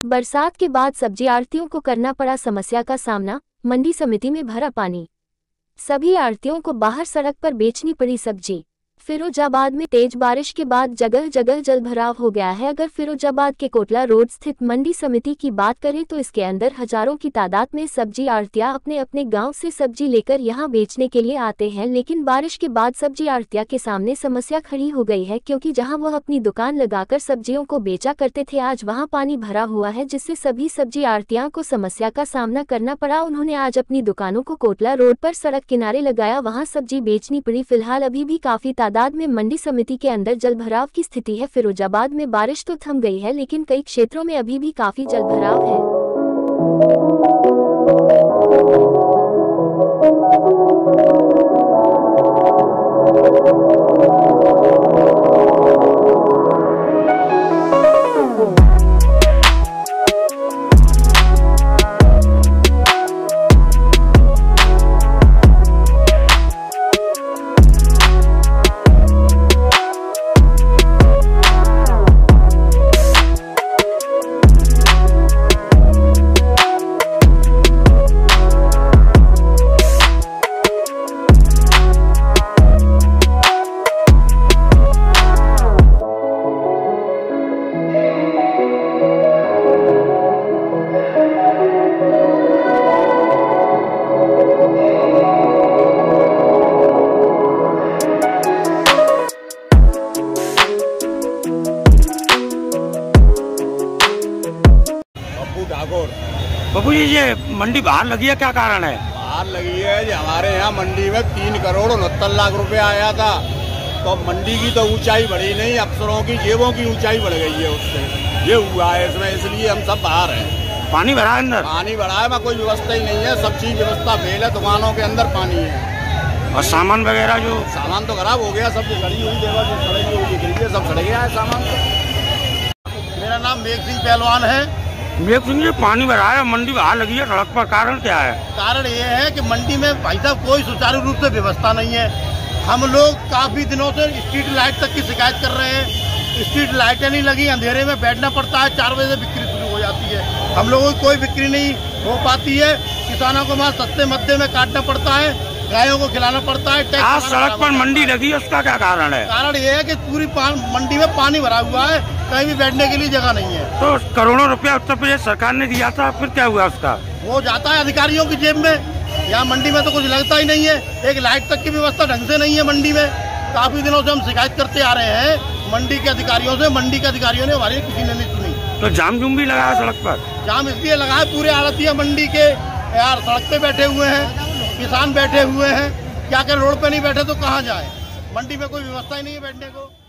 बरसात के बाद सब्जी आढ़तियों को करना पड़ा समस्या का सामना। मंडी समिति में भरा पानी, सभी आढ़तियों को बाहर सड़क पर बेचनी पड़ी सब्जी। फिरोजाबाद में तेज बारिश के बाद जगह जगह जलभराव हो गया है। अगर फिरोजाबाद के कोटला रोड स्थित मंडी समिति की बात करें तो इसके अंदर हजारों की तादाद में सब्जी आढ़तिया अपने अपने गांव से सब्जी लेकर यहां बेचने के लिए आते हैं, लेकिन बारिश के बाद सब्जी आढ़तिया के सामने समस्या खड़ी हो गई है, क्योंकि जहां वह अपनी दुकान लगाकर सब्जियों को बेचा करते थे आज वहां पानी भरा हुआ है, जिससे सभी सब्जी आढ़तिया को समस्या का सामना करना पड़ा। उन्होंने आज अपनी दुकानों को कोटला रोड पर सड़क किनारे लगाया, वहां सब्जी बेचनी पड़ी। फिलहाल अभी भी काफी तादाद में मंडी समिति के अंदर जलभराव की स्थिति है। फिरोजाबाद में बारिश तो थम गई है, लेकिन कई क्षेत्रों में अभी भी काफी जलभराव है। बाबू जी, ये मंडी बाहर लगी है, क्या कारण है? बाहर लगी है जी, हमारे यहाँ मंडी में 3 करोड़ 69 लाख रुपया आया था, तो मंडी की तो ऊंचाई बढ़ी नहीं, अफसरों की जेबों की ऊंचाई बढ़ गई है उससे, ये हुआ है इसमें, इसलिए हम सब बाहर हैं। पानी भरा है अंदर? पानी भरा है, कोई व्यवस्था ही नहीं है, सब चीज व्यवस्था फेल है, दुकानों के अंदर पानी है। और सामान वगैरह जो सामान तो खराब हो गया, सब सड़ी हुई जगह जो सड़ी हुई दिख रही है, सब सड़ गया है सामान तो। मेरा नाम मेघ सिंह पहलवान है। मेघ सिंह जी, पानी भरा है, मंडी बाहर लगी है सड़क पर, कारण क्या है? कारण ये है कि मंडी में भाई साहब कोई सुचारू रूप से व्यवस्था नहीं है। हम लोग काफी दिनों से स्ट्रीट लाइट तक की शिकायत कर रहे हैं, स्ट्रीट लाइटें नहीं लगी, अंधेरे में बैठना पड़ता है, 4 बजे से बिक्री शुरू हो जाती है, हम लोगों की कोई बिक्री नहीं हो पाती है, किसानों को माल सस्ते मद्दे में काटना पड़ता है, गायों को खिलाना पड़ता है। आज सड़क पर मंडी लगी है, उसका क्या कारण है? कारण ये है कि पूरी मंडी में पानी भरा हुआ है, कहीं भी बैठने के लिए जगह नहीं है। तो करोड़ों रुपया उत्तर प्रदेश सरकार ने दिया था, फिर क्या हुआ उसका? वो जाता है अधिकारियों की जेब में, यहाँ मंडी में तो कुछ लगता ही नहीं है, एक लाइट तक की व्यवस्था ढंग से नहीं है मंडी में। काफी दिनों से हम शिकायत करते आ रहे हैं मंडी के अधिकारियों से, मंडी के अधिकारियों ने हमारी किसी ने नहीं सुनी। तो जाम जुम भी लगाया सड़क पर? जाम इसलिए लगा है, पूरे आड़तिया मंडी के यार सड़क पे बैठे हुए हैं, किसान बैठे हुए हैं, क्या कर रोड पे नहीं बैठे तो कहाँ जाए, मंडी में कोई व्यवस्था ही नहीं है बैठने को।